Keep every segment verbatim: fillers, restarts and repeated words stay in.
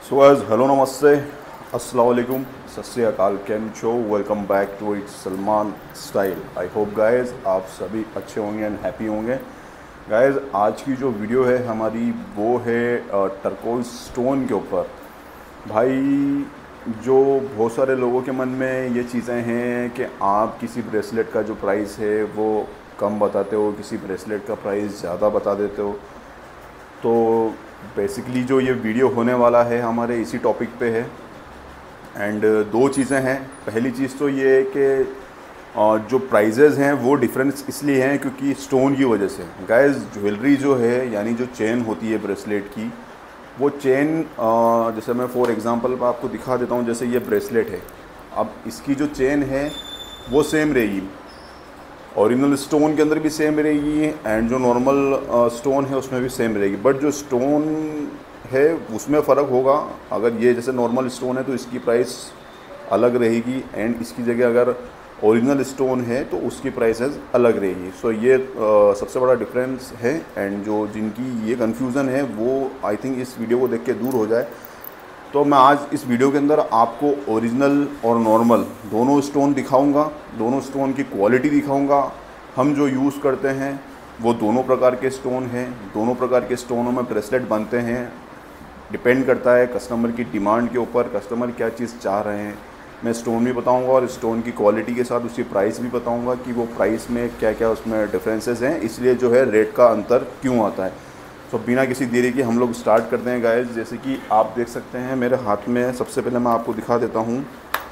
So guys, hello, नमस्ते, अस्सलाम वालेकुम, सत श्री अकाल, कैम छो, welcome back to it's Salman style. I hope guys आप सभी अच्छे होंगे एंड हैप्पी होंगे। गाइस, आज की जो वीडियो है हमारी वो है टर्कोइज स्टोन के ऊपर। भाई, जो बहुत सारे लोगों के मन में ये चीज़ें हैं कि आप किसी ब्रेसलेट का जो प्राइस है वो कम बताते हो, किसी ब्रेसलेट का प्राइस ज़्यादा बता देते हो। तो बेसिकली जो ये वीडियो होने वाला है हमारे इसी टॉपिक पे है। एंड दो चीज़ें हैं। पहली चीज़ तो ये है कि जो प्राइजेज़ हैं वो डिफरेंस इसलिए हैं क्योंकि स्टोन की वजह से। गाइस, ज्वेलरी जो है यानी जो चेन होती है ब्रेसलेट की, वो चेन जैसे मैं फॉर एग्ज़ाम्पल आपको दिखा देता हूँ। जैसे ये ब्रेसलेट है, अब इसकी जो चेन है वो सेम रहेगी, ओरिजिनल स्टोन के अंदर भी सेम रहेगी एंड जो नॉर्मल स्टोन है उसमें भी सेम रहेगी। बट जो स्टोन है उसमें फ़र्क होगा। अगर ये जैसे नॉर्मल स्टोन है तो इसकी प्राइस अलग रहेगी एंड इसकी जगह अगर ओरिजिनल स्टोन है तो उसकी प्राइसेस अलग रहेगी। सो so, ये uh, सबसे बड़ा डिफरेंस है। एंड जो जिनकी ये कन्फ्यूज़न है वो आई थिंक इस वीडियो को देख के दूर हो जाए। तो मैं आज इस वीडियो के अंदर आपको ओरिजिनल और नॉर्मल दोनों स्टोन दिखाऊंगा, दोनों स्टोन की क्वालिटी दिखाऊंगा। हम जो यूज़ करते हैं वो दोनों प्रकार के स्टोन हैं, दोनों प्रकार के स्टोनों में ब्रेसलेट बनते हैं। डिपेंड करता है कस्टमर की डिमांड के ऊपर, कस्टमर क्या चीज़ चाह रहे हैं। मैं स्टोन भी बताऊंगा और स्टोन की क्वालिटी के साथ उसकी प्राइस भी बताऊंगा कि वो प्राइस में क्या क्या उसमें डिफरेंसेस हैं, इसलिए जो है रेट का अंतर क्यों आता है। तो बिना किसी देरी के हम लोग स्टार्ट करते हैं गाइस। जैसे कि आप देख सकते हैं मेरे हाथ में, सबसे पहले मैं आपको दिखा देता हूँ।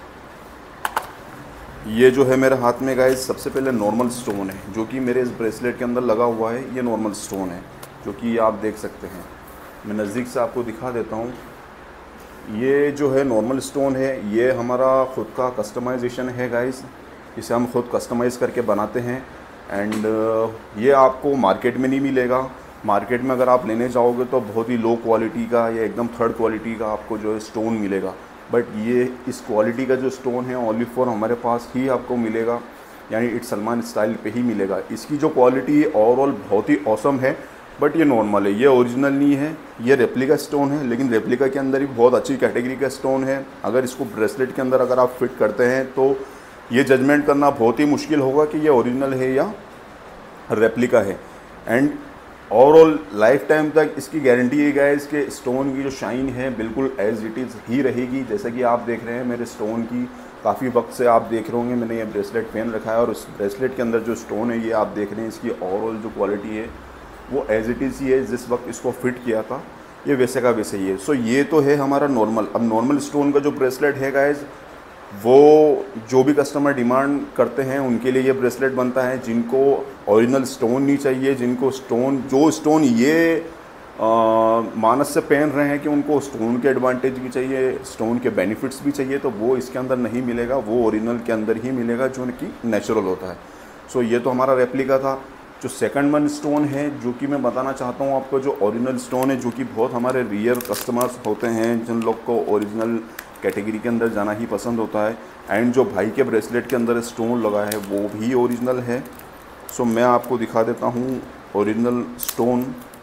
ये जो है मेरे हाथ में गाइस, सबसे पहले नॉर्मल स्टोन है जो कि मेरे इस ब्रेसलेट के अंदर लगा हुआ है। ये नॉर्मल स्टोन है जो कि आप देख सकते हैं। मैं नज़दीक से आपको दिखा देता हूँ। ये जो है नॉर्मल स्टोन है, ये हमारा ख़ुद का कस्टमाइजेशन है गाइस। इसे हम खुद कस्टमाइज़ करके बनाते हैं एंड ये आपको मार्केट में नहीं मिलेगा। मार्केट में अगर आप लेने जाओगे तो बहुत ही लो क्वालिटी का या एकदम थर्ड क्वालिटी का आपको जो है स्टोन मिलेगा। बट ये इस क्वालिटी का जो स्टोन है ओनली फॉर हमारे पास ही आपको मिलेगा, यानी इट्स सलमान स्टाइल पे ही मिलेगा। इसकी जो क्वालिटी ओवरऑल बहुत ही ऑसम है। बट ये नॉर्मल है, ये ओरिजिनल नहीं है, ये रेप्लिका स्टोन है। लेकिन रेप्लिका के अंदर ही बहुत अच्छी कैटेगरी का स्टोन है। अगर इसको ब्रेसलेट के अंदर अगर आप फिट करते हैं तो ये जजमेंट करना बहुत ही मुश्किल होगा कि ये ओरिजिनल है या रेप्लिका है। एंड ओवरऑल लाइफ टाइम तक इसकी गारंटी है गाइस कि स्टोन की जो शाइन है बिल्कुल एज इट इज़ ही रहेगी। जैसे कि आप देख रहे हैं मेरे स्टोन की, काफ़ी वक्त से आप देख रहे होंगे मैंने ये ब्रेसलेट पहन रखा है और उस ब्रेसलेट के अंदर जो स्टोन है ये आप देख रहे हैं, इसकी ओवरऑल जो क्वालिटी है वो एज इट इज़ ही है। जिस वक्त इसको फिट किया था ये वैसे का वैसे ही है। सो ये तो है हमारा नॉर्मल। अब नॉर्मल स्टोन का जो ब्रेसलेट है गाइस, वो जो भी कस्टमर डिमांड करते हैं उनके लिए ये ब्रेसलेट बनता है। जिनको ओरिजिनल स्टोन नहीं चाहिए, जिनको स्टोन जो स्टोन ये आ, मानस से पहन रहे हैं कि उनको स्टोन के एडवांटेज भी चाहिए, स्टोन के बेनिफिट्स भी चाहिए, तो वो इसके अंदर नहीं मिलेगा। वो ओरिजिनल के अंदर ही मिलेगा जो कि नेचुरल होता है। सो ये तो हमारा रेप्लिका था। जो सेकंड वन स्टोन है जो कि मैं बताना चाहता हूँ आपको, जो ओरिजिनल स्टोन है, जो कि बहुत हमारे रियर कस्टमर्स होते हैं जिन लोग को ओरिजिनल कैटेगरी के अंदर जाना ही पसंद होता है। एंड जो भाई के ब्रेसलेट के अंदर स्टोन लगा है वो भी ओरिजिनल है। सो मैं आपको दिखा देता हूँ ओरिजिनल स्टोन।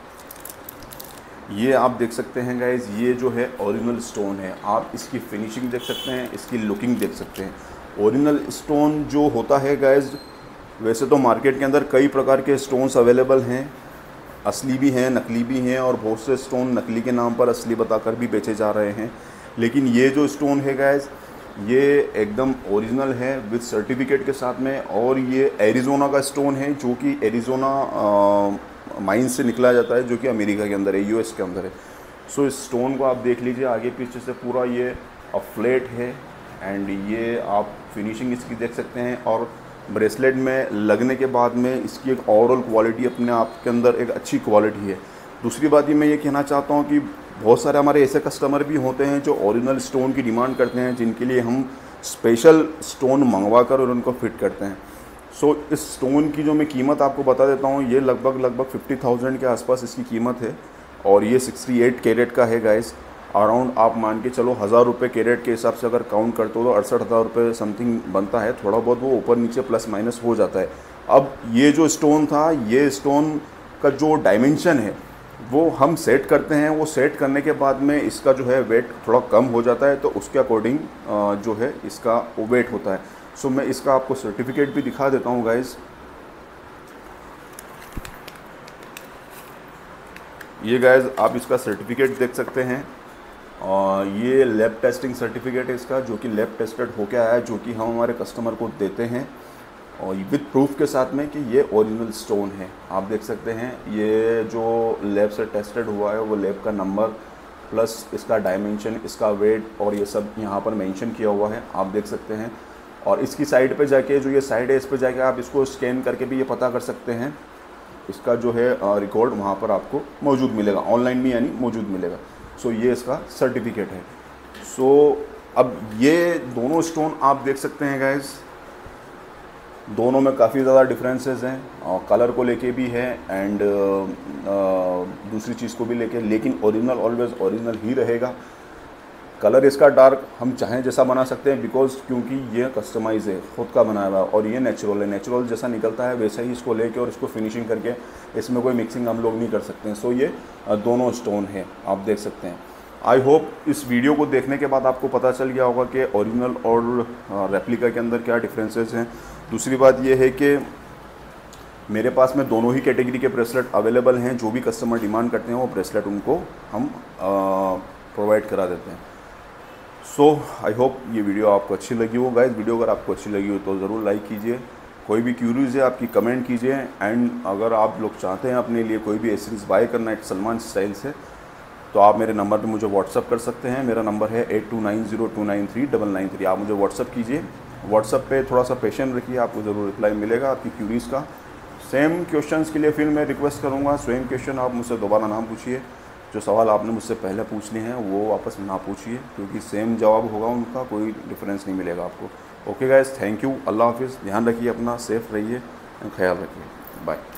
ये आप देख सकते हैं गाइज, ये जो है ओरिजिनल स्टोन है। आप इसकी फिनिशिंग देख सकते हैं, इसकी लुकिंग देख सकते हैं। ओरिजिनल स्टोन जो होता है गाइज, वैसे तो मार्केट के अंदर कई प्रकार के स्टोन्स अवेलेबल हैं, असली भी हैं, नकली भी हैं, और बहुत से स्टोन नकली के नाम पर असली बताकर भी बेचे जा रहे हैं। लेकिन ये जो स्टोन है गाइस, ये एकदम ओरिजिनल है विद सर्टिफिकेट के साथ में। और ये एरिज़ोना का स्टोन है जो कि एरिज़ोना माइन से निकला जाता है, जो कि अमेरिका के अंदर है, यूएस के अंदर है। सो इस स्टोन को आप देख लीजिए आगे पीछे से पूरा ये फ्लैट है। एंड ये आप फिनिशिंग इसकी देख सकते हैं और ब्रेसलेट में लगने के बाद में इसकी एक ओवरऑल क्वालिटी अपने आप के अंदर एक अच्छी क्वालिटी है। दूसरी बात ये मैं ये कहना चाहता हूँ कि बहुत सारे हमारे ऐसे कस्टमर भी होते हैं जो ओरिजिनल स्टोन की डिमांड करते हैं, जिनके लिए हम स्पेशल स्टोन मंगवा कर और उनको फिट करते हैं। सो so, इस स्टोन की जो मैं कीमत आपको बता देता हूँ, ये लगभग लगभग फिफ्टी थाउजेंड के आसपास इसकी कीमत है। और ये सिक्सटी एट कैरेट का है गाइस। अराउंड आप मान के चलो हज़ार रुपये कैरेट के हिसाब से अगर काउंट करते हो तो अड़सठ हज़ार रुपये समथिंग बनता है। थोड़ा बहुत वो ऊपर नीचे प्लस माइनस हो जाता है। अब ये जो स्टोन था, ये स्टोन का जो डायमेंशन है वो हम सेट करते हैं। वो सेट करने के बाद में इसका जो है वेट थोड़ा कम हो जाता है, तो उसके अकॉर्डिंग जो है इसका वेट होता है। सो मैं इसका आपको सर्टिफिकेट भी दिखा देता हूँ गाइज़। ये गाइज़ आप इसका सर्टिफिकेट देख सकते हैं, और ये लैब टेस्टिंग सर्टिफिकेट है इसका, जो कि लैब टेस्टेड होके आया है, जो कि हम हमारे कस्टमर को देते हैं और विद प्रूफ के साथ में कि ये ओरिजिनल स्टोन है। आप देख सकते हैं ये जो लैब से टेस्टेड हुआ है वो लैब का नंबर प्लस इसका डायमेंशन, इसका वेट और ये सब यहाँ पर मेंशन किया हुआ है, आप देख सकते हैं। और इसकी साइड पे जाके, जो ये साइड है, इस पे जाके आप इसको स्कैन करके भी ये पता कर सकते हैं, इसका जो है रिकॉर्ड वहाँ पर आपको मौजूद मिलेगा, ऑनलाइन में यानी मौजूद मिलेगा। सो ये इसका सर्टिफिकेट है। सो अब ये दोनों स्टोन आप देख सकते हैं गाइस, दोनों में काफ़ी ज़्यादा डिफरेंसेस हैं, और कलर को लेके भी है एंड दूसरी चीज़ को भी लेके, लेकिन ओरिजिनल ऑलवेज ओरिजिनल ही रहेगा। कलर इसका डार्क हम चाहें जैसा बना सकते हैं, बिकॉज क्योंकि ये कस्टमाइज़ है, खुद का बनाया हुआ है, और ये नेचुरल है। नेचुरल जैसा निकलता है वैसा ही इसको लेके और इसको फिनिशिंग करके, इसमें कोई मिक्सिंग हम लोग नहीं कर सकते हैं। सो ये दोनों स्टोन है, आप देख सकते हैं। आई होप इस वीडियो को देखने के बाद आपको पता चल गया होगा कि ओरिजिनल और रेप्लिका के अंदर क्या डिफरेंसेस हैं। दूसरी बात ये है कि मेरे पास में दोनों ही कैटेगरी के ब्रेसलेट अवेलेबल हैं। जो भी कस्टमर डिमांड करते हैं वो ब्रेसलेट उनको हम प्रोवाइड करा देते हैं। सो आई होप ये वीडियो आपको अच्छी लगी हो गाइस। वीडियो अगर आपको अच्छी लगी हो तो ज़रूर लाइक कीजिए। कोई भी क्यूरीज है आपकी कमेंट कीजिए, एंड अगर आप लोग चाहते हैं अपने लिए कोई भी एसेसरीज बाय करना है सलमान स्टाइल से, तो आप मेरे नंबर पे मुझे व्हाट्सअप कर सकते हैं। मेरा नंबर है eight two nine zero two nine three double nine three. आप मुझे व्हाट्सअप कीजिए। व्हाट्सअप पे थोड़ा सा पेशेंट रखिए, आपको ज़रूर रिप्लाई मिलेगा आपकी क्यूरीज़ का। सेम क्वेश्चंस के लिए फिर मैं रिक्वेस्ट करूँगा, सेम क्वेश्चन आप मुझसे दोबारा ना पूछिए। जो सवाल आपने मुझसे पहले पूछ लिए हैं वो वापस ना पूछिए, क्योंकि सेम जवाब होगा उनका, कोई डिफरेंस नहीं मिलेगा आपको। ओके गाइस, थैंक यू, अल्लाह हाफिज़। ध्यान रखिए अपना, सेफ रहिए, ख्याल रखिए, बाय।